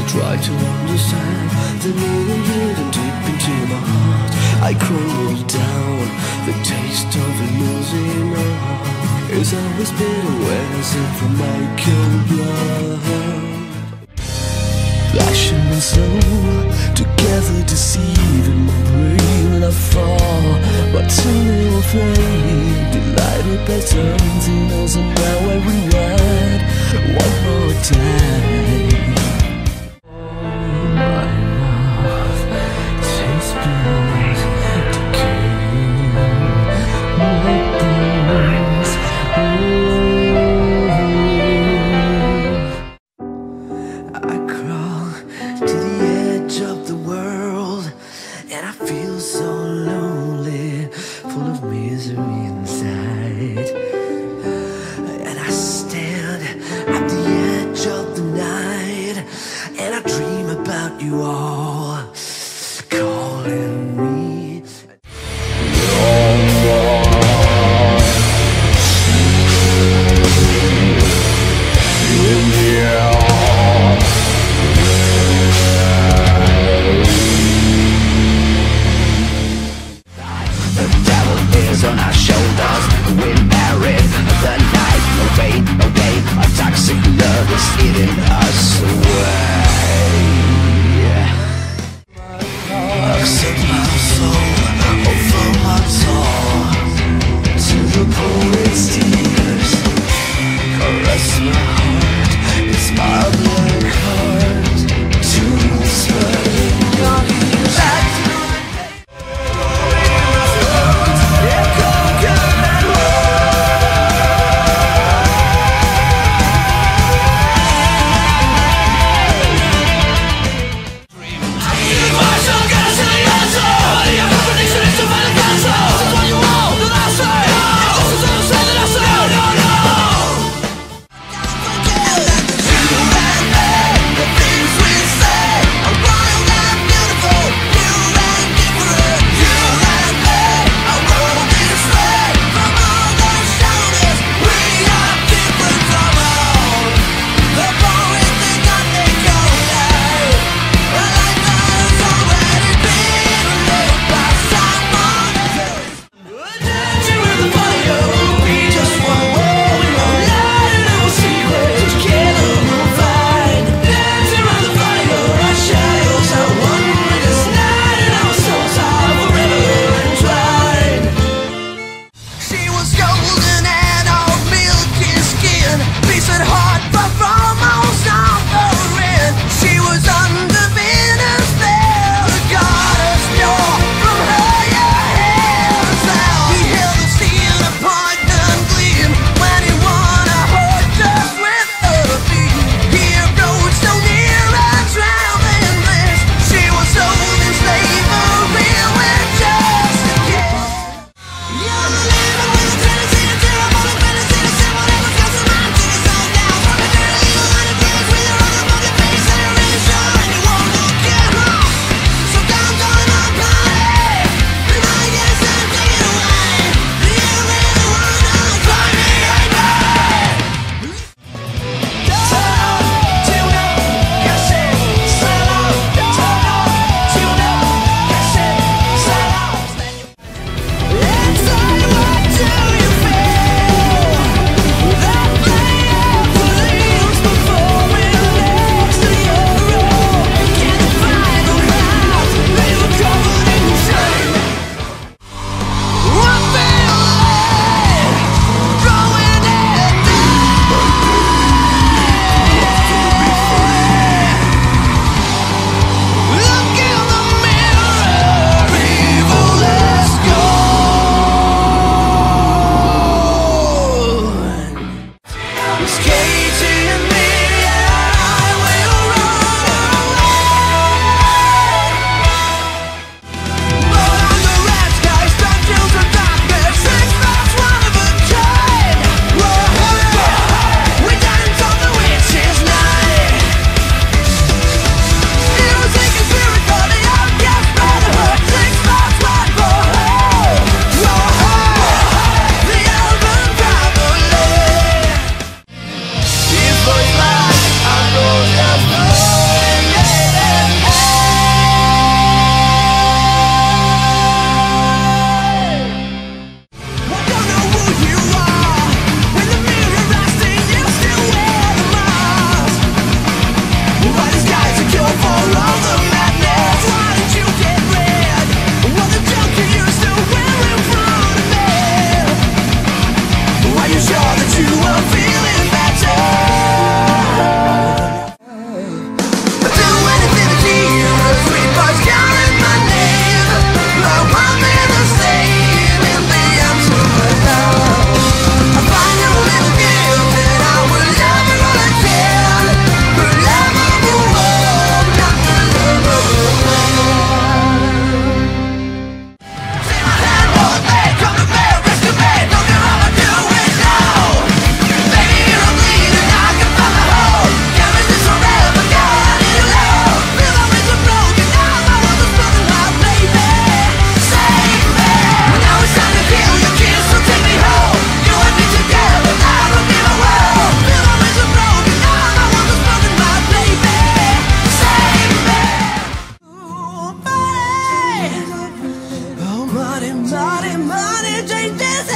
try to understand the meaning hidden deep into my heart. I crumble down, the taste of a losing my heart is always bitter when I sip from my cold blood. Passion and soul together deceiving my brain, and I fall, but soon they will fade. Delighted by something else, and now I rewind one more time. And I feel so lonely, full of misery inside. And I stand at the edge of the night, and I dream about you all calling me. On our shoulders, we married the night. No pain, no gain. A toxic love is eating us away. money changes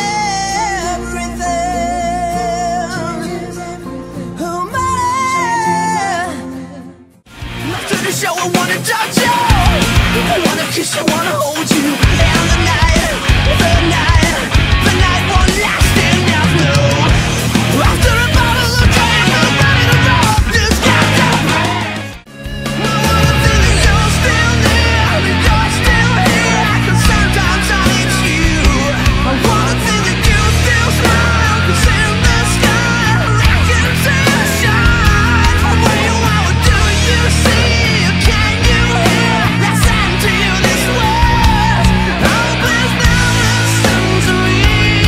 everything. Oh, money. After the show, I wanna touch you, I wanna kiss you, I wanna hold you. And the night won't last enough, no. After a bottle of drink, I'm ready to rock this goddamn band. I wanna feel that you're still there, that you're still here. I can sometimes it's you. I wanna feel that you still smile, 'cause in the sky I can see the shine. Where you are, what do you see? Can you hear that sound to you this world? Hope is never listen to me.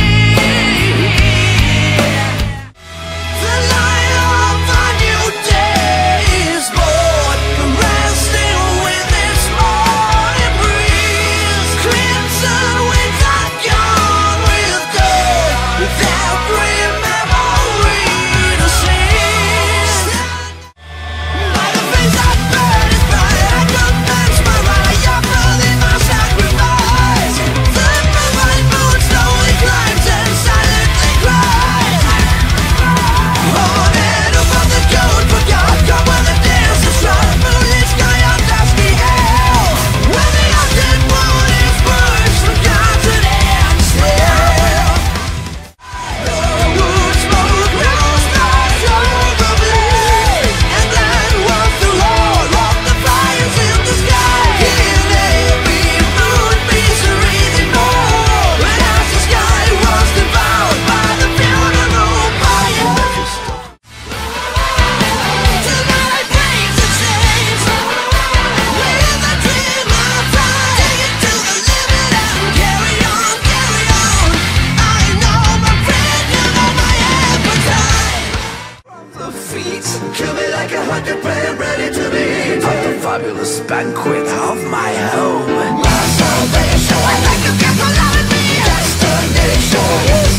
The light of a new day is born, resting with this morning breeze. Crimson winds are gone with gold, with every memory to seize. By the face I burn is bright, I commence my ride, I believe my sacrifice. The moonlight moon slowly climbs and silently cries. Haunted above the cold, forgot, come when the dance is right. Moonlit sky on dusty hill, when the haunted moon is burst, forgotten and still. The wood smoke rolls back over me, and then was the roar of the fires in the sky. In every moonbeams breathing more, and as the sky was devoured by the funeral fire. Tonight I praise the chains, with a dream of pride. Take it to the limit and carry on, carry on. I know my friend, you know my appetite. The feet kill me like 100 ready to be at the fabulous banquet of my home. My salvation, I thank you for loving me. Destination.